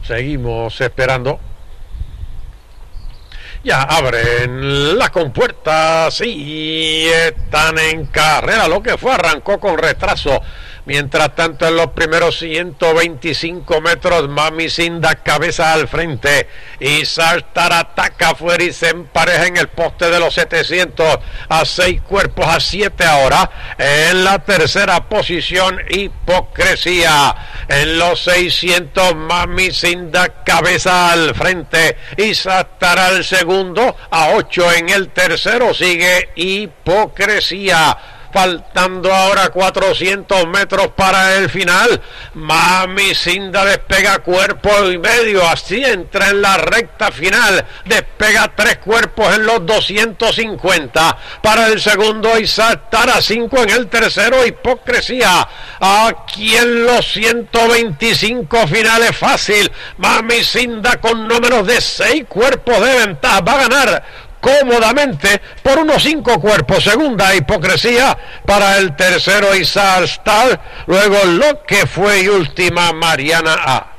Seguimos esperando. Ya abren las compuertas y están en carrera. Lo que arrancó con retraso. Mientras tanto, en los primeros 125 metros, Mami Cinda cabeza al frente y Saltar ataca afuera y se empareja en el poste de los 700 a 6 cuerpos a 7 ahora. En la tercera posición, Hipocresía. En los 600, Mami Cinda cabeza al frente y Saltar al segundo a 8. En el tercero sigue Hipocresía. Faltando ahora 400 metros para el final. Mami Cinda despega cuerpo y medio, así entra en la recta final, despega 3 cuerpos en los 250 para el segundo y Saltar a 5 en el tercero. Hipocresía aquí en los 125 finales fácil. Mami Cinda con no menos de 6 cuerpos de ventaja va a ganar cómodamente por unos 5 cuerpos. Segunda, Hipocresía. Para el tercero, Saltar. Luego lo que fue y última, Mariana A.